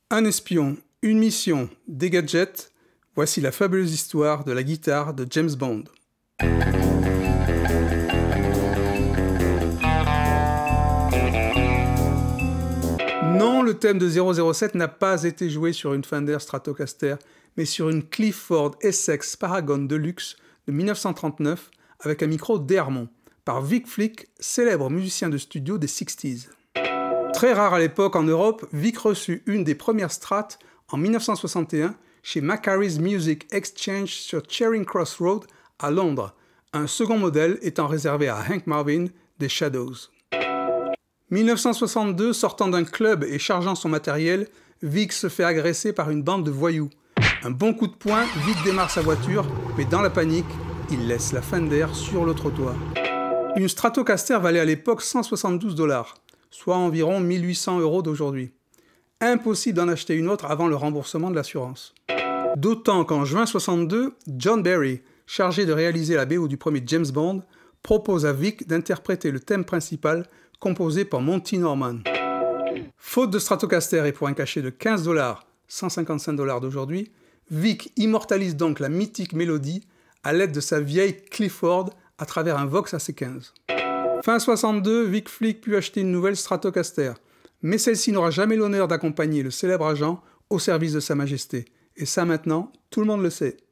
Un espion, une mission, des gadgets, voici la fabuleuse histoire de la guitare de James Bond. Non, le thème de 007 n'a pas été joué sur une Fender Stratocaster, mais sur une Clifford Essex Paragon Deluxe de 1939 avec un micro D'Hermont, par Vic Flick, célèbre musicien de studio des 60s. Très rare à l'époque en Europe, Vic reçut une des premières Strat en 1961 chez Macquarie's Music Exchange sur Charing Cross Road à Londres, un second modèle étant réservé à Hank Marvin des Shadows. 1962, sortant d'un club et chargeant son matériel, Vic se fait agresser par une bande de voyous. Un bon coup de poing, Vic démarre sa voiture, mais dans la panique, il laisse la Fender sur le trottoir. Une Stratocaster valait à l'époque 172 $, soit environ 1800 € d'aujourd'hui. Impossible d'en acheter une autre avant le remboursement de l'assurance. D'autant qu'en juin 62, John Barry, chargé de réaliser la BO du premier James Bond, propose à Vic d'interpréter le thème principal composé par Monty Norman. Faute de Stratocaster et pour un cachet de 15 $, 155 $ d'aujourd'hui, Vic immortalise donc la mythique mélodie à l'aide de sa vieille Clifford à travers un Vox AC15. Fin 62, Vic Flick put acheter une nouvelle Stratocaster, mais celle-ci n'aura jamais l'honneur d'accompagner le célèbre agent au service de Sa Majesté. Et ça maintenant, tout le monde le sait.